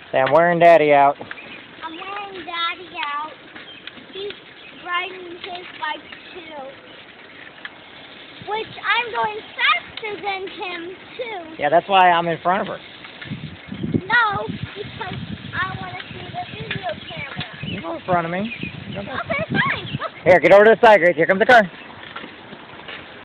Say, I'm wearing Daddy out. I'm wearing Daddy out. He's riding his bike too. Which I'm going faster than him too. Yeah, that's why I'm in front of her. No, because I want to see the video camera. You go in front of me. Okay, fine. Here, get over to the side, Grace. Here comes the car.